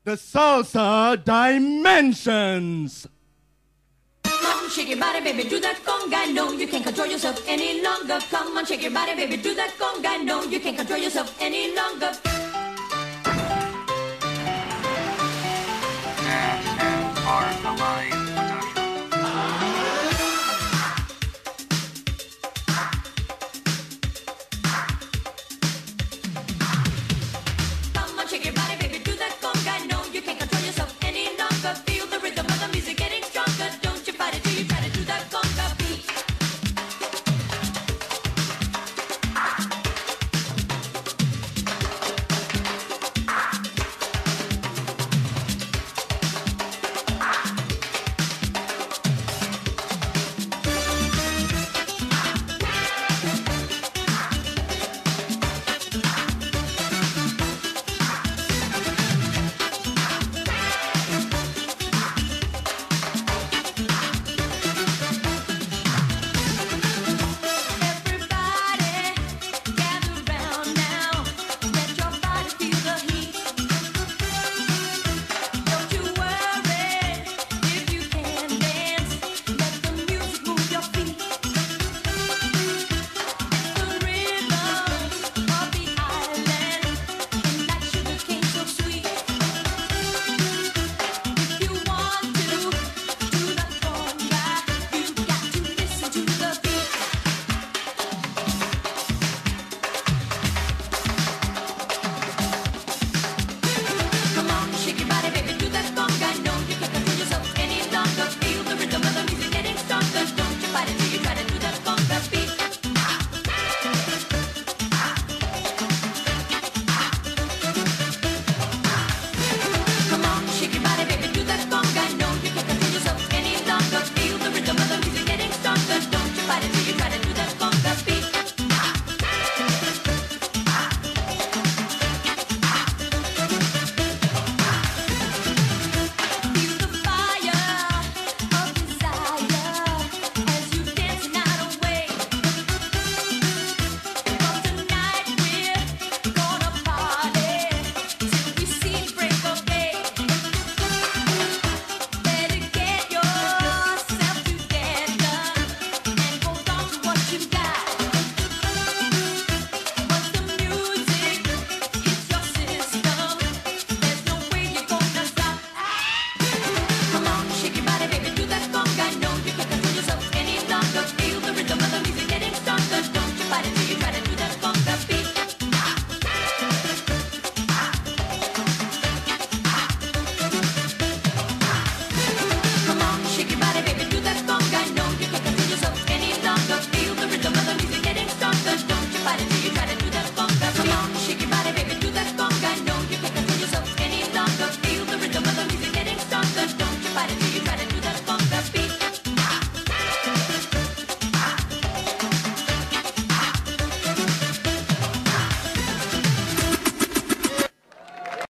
The Salsa Dimensions. Come on, shake your body, baby, do that conga. No, you can't control yourself any longer. Come on, shake your body, baby, do that conga. No, you can't control yourself any longer.